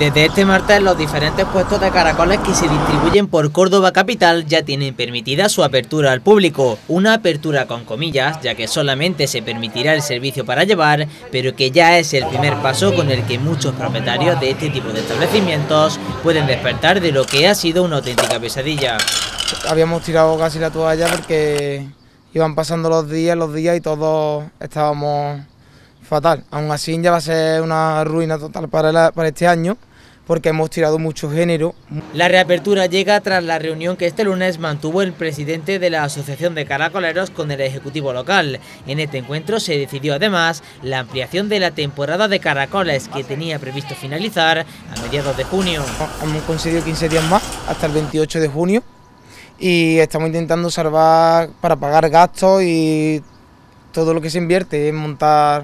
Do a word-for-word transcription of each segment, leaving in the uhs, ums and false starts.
Desde este martes, los diferentes puestos de caracoles que se distribuyen por Córdoba capital ya tienen permitida su apertura al público. Una apertura con comillas, ya que solamente se permitirá el servicio para llevar, pero que ya es el primer paso con el que muchos propietarios de este tipo de establecimientos pueden despertar de lo que ha sido una auténtica pesadilla. Habíamos tirado casi la toalla porque iban pasando los días, los días y todos estábamos fatal. Aún así ya va a ser una ruina total para, la, para este año, porque hemos tirado mucho género. La reapertura llega tras la reunión que este lunes mantuvo el presidente de la Asociación de Caracoleros con el Ejecutivo local. En este encuentro se decidió además la ampliación de la temporada de caracoles que tenía previsto finalizar a mediados de junio. Hemos conseguido quince días más, hasta el veintiocho de junio, y estamos intentando salvar para pagar gastos y todo lo que se invierte en montar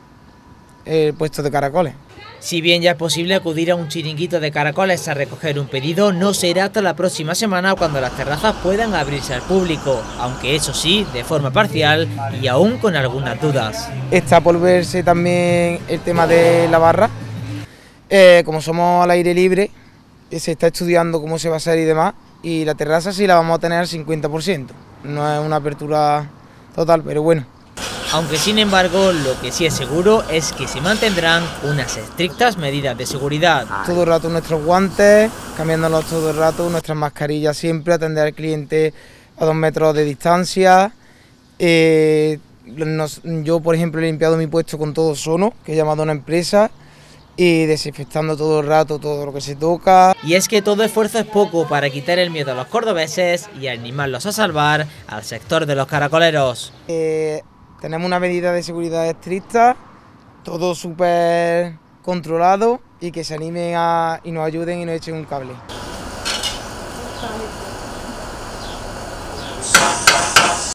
el puesto de caracoles. Si bien ya es posible acudir a un chiringuito de caracoles a recoger un pedido, no será hasta la próxima semana cuando las terrazas puedan abrirse al público, aunque eso sí, de forma parcial y aún con algunas dudas. Está por verse también el tema de la barra, eh, como somos al aire libre, se está estudiando cómo se va a hacer y demás, y la terraza sí la vamos a tener al cincuenta por ciento, no es una apertura total, pero bueno. Aunque sin embargo, lo que sí es seguro es que se mantendrán unas estrictas medidas de seguridad. Todo el rato nuestros guantes, cambiándolos todo el rato, nuestras mascarillas siempre, atender al cliente a dos metros de distancia. Eh, nos, yo, por ejemplo, he limpiado mi puesto con todo Sono, que he llamado a una empresa, y desinfectando todo el rato todo lo que se toca. Y es que todo esfuerzo es poco para quitar el miedo a los cordobeses y animarlos a salvar al sector de los caracoleros. Eh, Tenemos una medida de seguridad estricta, todo súper controlado, y que se animen a, y nos ayuden y nos echen un cable.